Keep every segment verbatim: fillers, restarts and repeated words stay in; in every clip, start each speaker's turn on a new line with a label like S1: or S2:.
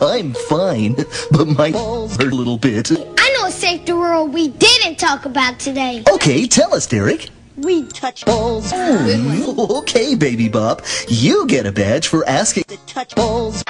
S1: I'm fine, but my balls hurt a little bit.
S2: I know a safety rule we didn't talk about today.
S1: Okay, tell us, Derek.
S2: We touch balls.
S1: Oh, okay, Baby Bop. You get a badge for asking to touch balls.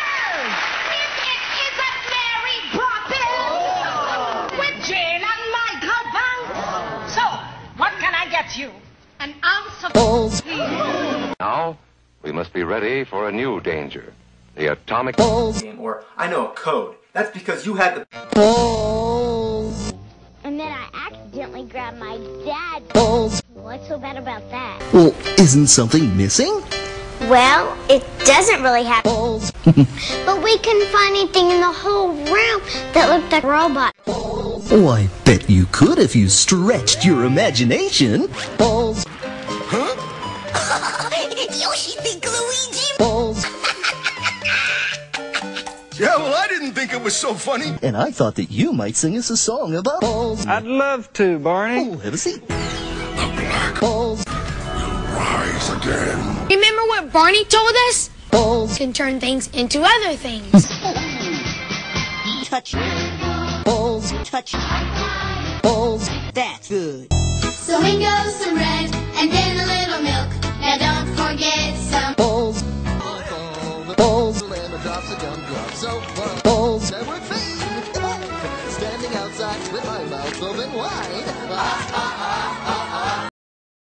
S3: You an ounce of balls.
S4: Now, we must be ready for a new danger. The atomic
S1: balls.
S5: Or I know a code. That's because you had the
S1: balls.
S2: And then I accidentally grabbed my dad's
S1: balls.
S2: What's so bad about that?
S1: Well, isn't something missing?
S2: Well, it doesn't really have
S1: balls.
S2: But we couldn't find anything in the whole room that looked like a robot.
S1: Oh, I bet you could if you stretched your imagination. Balls.
S6: Huh? Yoshi think Luigi.
S1: Balls.
S7: Yeah, well, I didn't think it was so funny.
S1: And I thought that you might sing us a song about balls.
S8: I'd love to, Barney.
S1: Oh, have a seat.
S7: The black
S1: balls
S7: will rise again.
S2: Remember what Barney told us?
S1: Balls
S2: can turn things into other things.
S6: Touch. Balls. Touch. Balls. That's good.
S9: So in goes some red, and then a little milk. Now don't forget some
S1: balls. Balls. The lamb drops a gumdrop. So far. Balls never fade. Standing outside with my mouth open wide. Ah, ah, ah, ah.